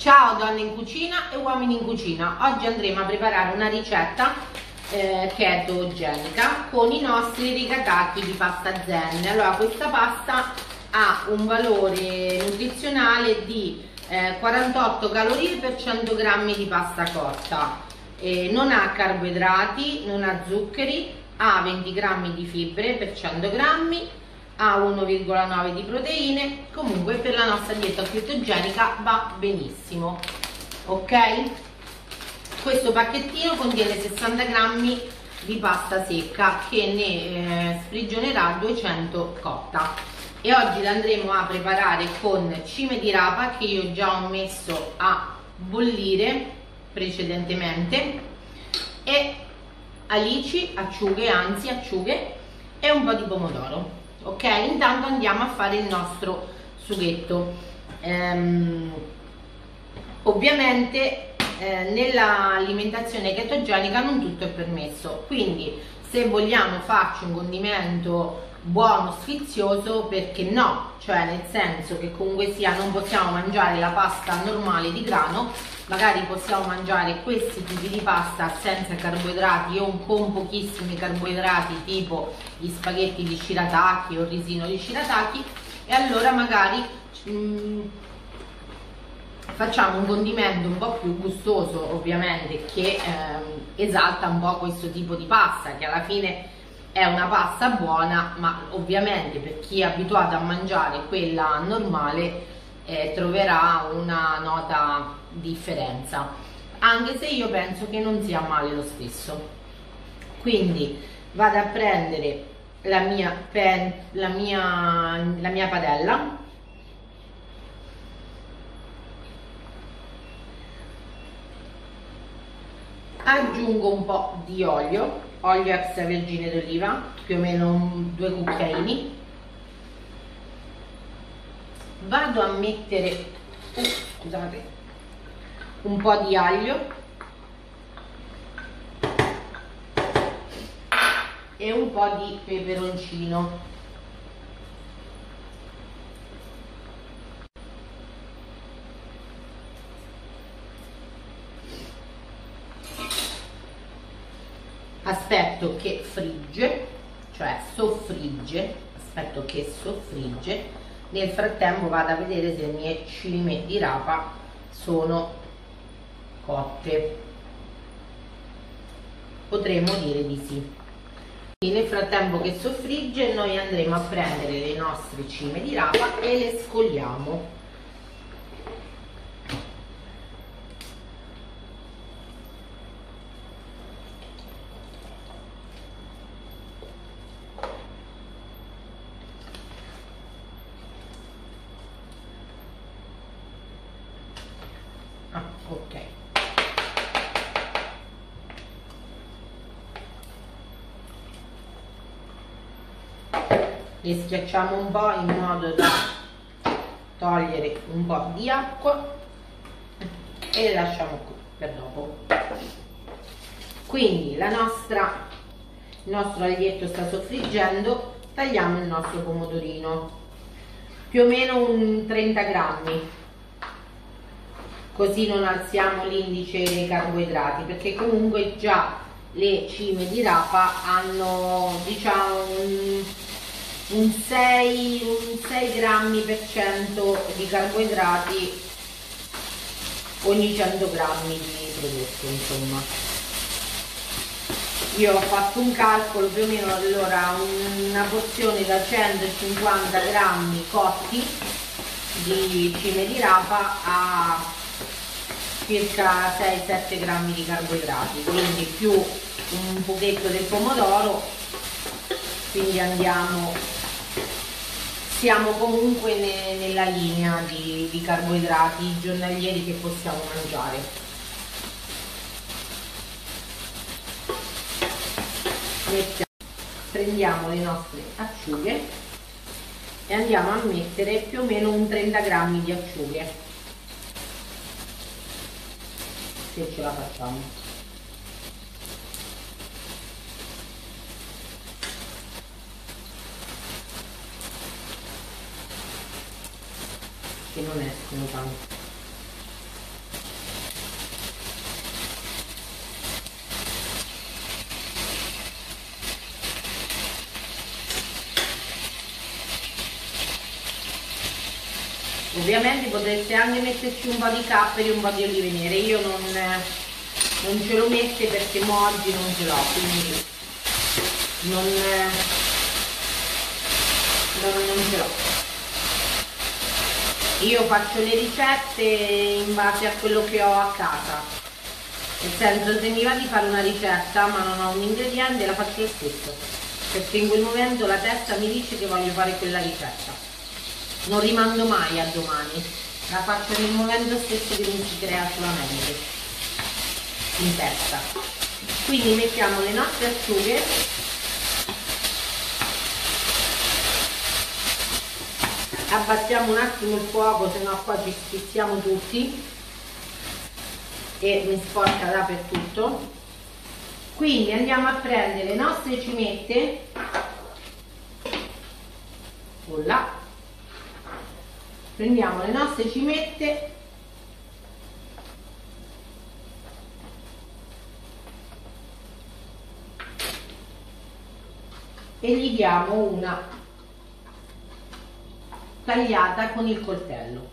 Ciao donne in cucina e uomini in cucina. Oggi andremo a preparare una ricetta chetogenica con i nostri rigatati di pasta zen. Allora, questa pasta ha un valore nutrizionale di 48 calorie per 100 grammi di pasta cotta, non ha carboidrati, non ha zuccheri, ha 20 grammi di fibre per 100 grammi, ha 1,9 di proteine. Comunque per la nostra dieta chetogenica va benissimo, ok? Questo pacchettino contiene 60 grammi di pasta secca che ne sprigionerà 200 cotta, e oggi la andremo a preparare con cime di rapa che io già ho messo a bollire precedentemente, e alici, acciughe e un po' di pomodoro. Ok, intanto andiamo a fare il nostro sughetto. Ovviamente nell'alimentazione chetogenica non tutto è permesso, quindi se vogliamo farci un condimento buono, sfizioso, perché no? Cioè, nel senso che comunque sia non possiamo mangiare la pasta normale di grano, magari possiamo mangiare questi tipi di pasta senza carboidrati o con pochissimi carboidrati, tipo gli spaghetti di shirataki o il risino di shirataki, e allora magari facciamo un condimento un po' più gustoso, ovviamente, che esalta un po' questo tipo di pasta, che alla fine è una pasta buona, ma ovviamente per chi è abituato a mangiare quella normale troverà una nota differenza, anche se io penso che non sia male lo stesso. Quindi vado a prendere la mia padella, aggiungo un po' di olio extravergine d'oliva, più o meno 2 cucchiaini. Vado a mettere scusate, un po' di aglio e un po' di peperoncino. Aspetto che frigge, cioè soffrigge, aspetto che soffrigge. Nel frattempo vado a vedere se le mie cime di rapa sono cotte. Potremmo dire di sì. Quindi nel frattempo che soffrigge noi andremo a prendere le nostre cime di rapa e le scoliamo. Ok, le schiacciamo un po' in modo da togliere un po' di acqua e le lasciamo qui per dopo. Quindi il nostro aglietto sta soffriggendo, tagliamo il nostro pomodorino, più o meno un 30 grammi, così non alziamo l'indice dei carboidrati, perché comunque già le cime di rapa hanno, diciamo, un 6 grammi per cento di carboidrati ogni 100 grammi di prodotto, insomma. Io ho fatto un calcolo più o meno, allora una porzione da 150 grammi cotti di cime di rapa ha circa 6-7 grammi di carboidrati, quindi più un pochetto del pomodoro, quindi siamo comunque nella linea di carboidrati giornalieri che possiamo mangiare. Prendiamo le nostre acciughe e andiamo a mettere più o meno un 30 grammi di acciughe, se ce la facciamo. Che non escono tanto. Ovviamente potreste anche metterci un po' di capperi, un po' di olive nere, io non ce l'ho messe perché oggi non ce l'ho, quindi non ce l'ho. Io faccio le ricette in base a quello che ho a casa, nel senso, se mi va di fare una ricetta ma non ho un ingrediente la faccio lo stesso, perché in quel momento la testa mi dice che voglio fare quella ricetta, non rimando mai a domani, la faccio nel momento stesso che mi si crea solamente in testa. Quindi mettiamo le nostre acciughe, abbassiamo un attimo il fuoco, se no qua ci spizziamo tutti e mi sporca dappertutto. Quindi andiamo a prendere le nostre cimette, là, prendiamo le nostre cimette e gli diamo una tagliata con il coltello.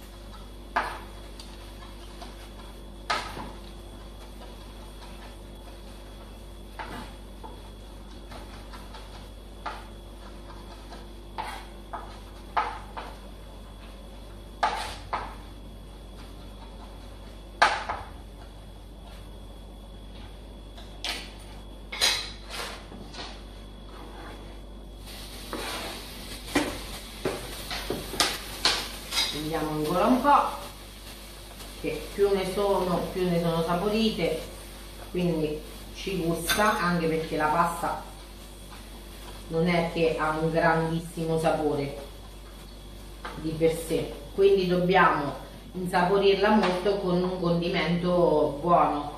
Vediamo ancora un po', che più ne sono saporite, quindi ci gusta, anche perché la pasta non è che ha un grandissimo sapore di per sé, quindi dobbiamo insaporirla molto con un condimento buono.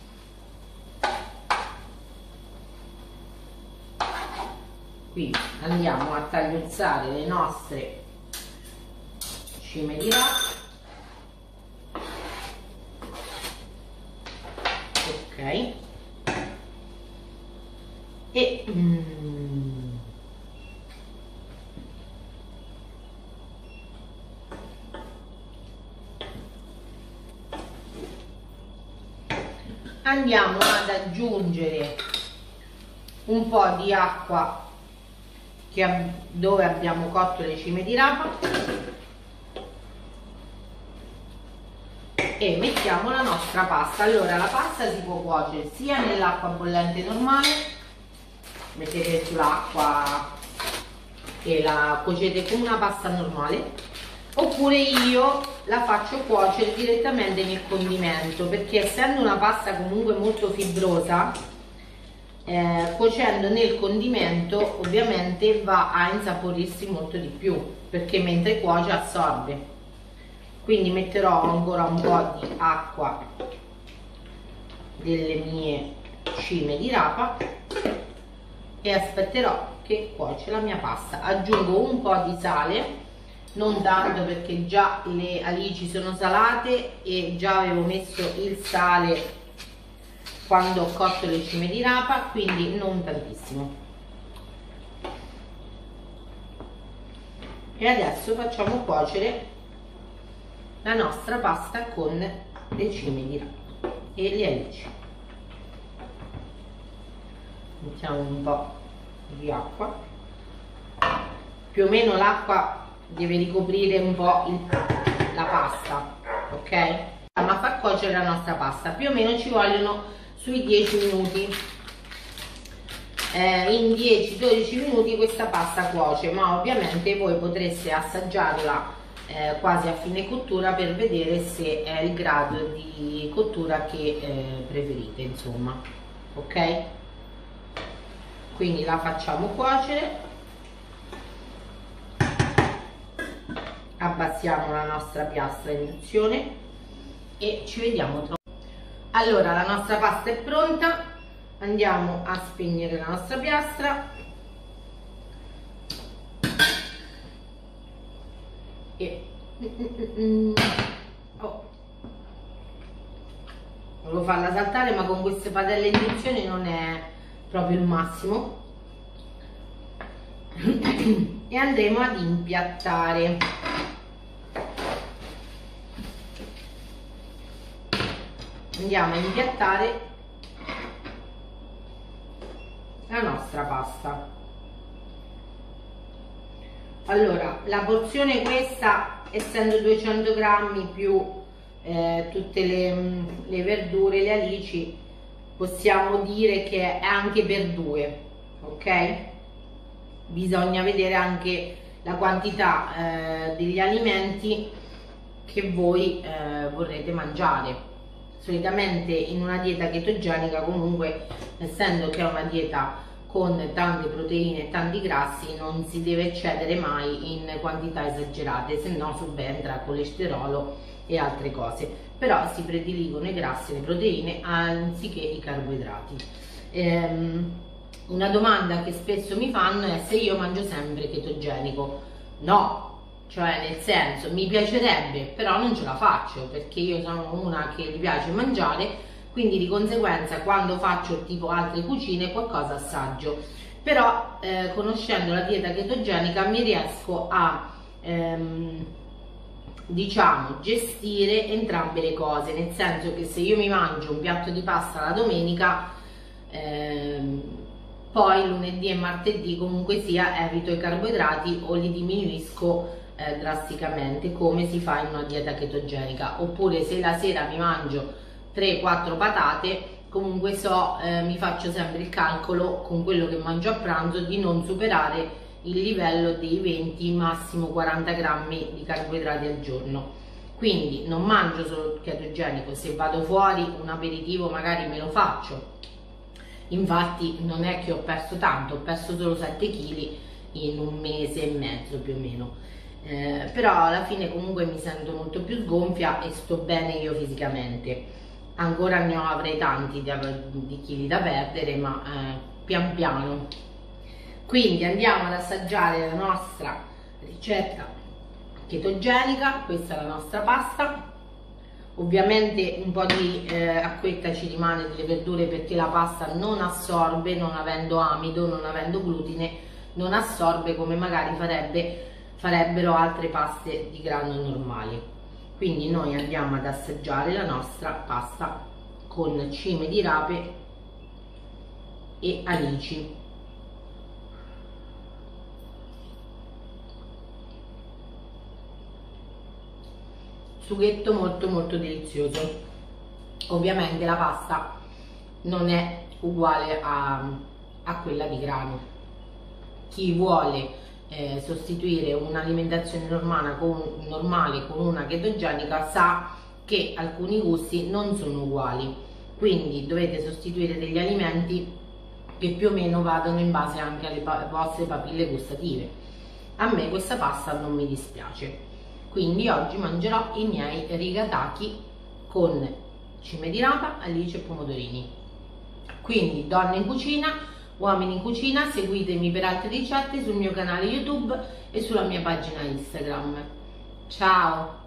Quindi andiamo a tagliuzzare le nostre cime di là, ok, e andiamo ad aggiungere un po' di acqua dove abbiamo cotto le cime di rapa e mettiamo la nostra pasta. Allora, la pasta si può cuocere sia nell'acqua bollente normale, mettete sull'acqua e la cuocete come una pasta normale, oppure io la faccio cuocere direttamente nel condimento, perché essendo una pasta comunque molto fibrosa, cuocendo nel condimento ovviamente va a insaporirsi molto di più, perché mentre cuoce assorbe. Quindi metterò ancora un po' di acqua delle mie cime di rapa e aspetterò che cuoce la mia pasta. Aggiungo un po' di sale, non tanto perché già le alici sono salate e già avevo messo il sale quando ho cotto le cime di rapa, quindi non tantissimo. E adesso facciamo cuocere la nostra pasta con le cime di rapa e le alici. Mettiamo un po' di acqua, più o meno l'acqua deve ricoprire un po' la pasta, ok? Andiamo a far cuocere la nostra pasta, più o meno ci vogliono sui 10 minuti. In 10-12 minuti questa pasta cuoce, ma ovviamente voi potreste assaggiarla quasi a fine cottura per vedere se è il grado di cottura che preferite, insomma, ok? Quindi la facciamo cuocere, abbassiamo la nostra piastra a induzione e ci vediamo tra. Allora, la nostra pasta è pronta, andiamo a spegnere la nostra piastra e volevo farla saltare, ma con queste padelle a induzione non è proprio il massimo. E andremo ad impiattare. andiamo a impiattare la nostra pasta. Allora, la porzione questa, essendo 200 grammi più tutte le verdure, le alici, possiamo dire che è anche per due, ok? Bisogna vedere anche la quantità degli alimenti che voi vorrete mangiare. Solitamente in una dieta chetogenica, comunque, essendo che è una dieta con tante proteine e tanti grassi, non si deve eccedere mai in quantità esagerate, se no subentra colesterolo e altre cose. Però si prediligono i grassi e le proteine anziché i carboidrati. Una domanda che spesso mi fanno è se io mangio sempre chetogenico. No, cioè nel senso, mi piacerebbe, però non ce la faccio, perché io sono una che gli piace mangiare, quindi di conseguenza quando faccio tipo altre cucine qualcosa assaggio. Però conoscendo la dieta chetogenica mi riesco a diciamo gestire entrambe le cose, nel senso che se io mi mangio un piatto di pasta la domenica, poi lunedì e martedì comunque sia evito i carboidrati o li diminuisco drasticamente, come si fa in una dieta chetogenica. Oppure se la sera mi mangio 3-4 patate, comunque mi faccio sempre il calcolo con quello che mangio a pranzo di non superare il livello dei 20 massimo 40 grammi di carboidrati al giorno. Quindi non mangio solo chetogenico, se vado fuori un aperitivo magari me lo faccio. Infatti non è che ho perso tanto, ho perso solo 7 kg in un mese e mezzo più o meno, però alla fine comunque mi sento molto più sgonfia e sto bene io fisicamente. Ancora ne avrei tanti di chili da perdere, ma pian piano. Quindi andiamo ad assaggiare la nostra ricetta chetogenica. Questa è la nostra pasta. Ovviamente un po' di acquetta ci rimane delle verdure, perché la pasta non assorbe, non avendo amido, non avendo glutine, non assorbe come magari farebbero altre paste di grano normali. Quindi noi andiamo ad assaggiare la nostra pasta con cime di rape e alici. Sughetto molto molto delizioso. Ovviamente la pasta non è uguale a quella di grano. Chi vuole sostituire un'alimentazione normale con una chetogenica sa che alcuni gusti non sono uguali, quindi dovete sostituire degli alimenti che più o meno vadano in base anche alle vostre papille gustative. A me questa pasta non mi dispiace, quindi oggi mangerò i miei rigataki con cime di rapa, alici e pomodorini. Quindi donne in cucina, uomini in cucina, seguitemi per altre ricette sul mio canale YouTube e sulla mia pagina Instagram. Ciao!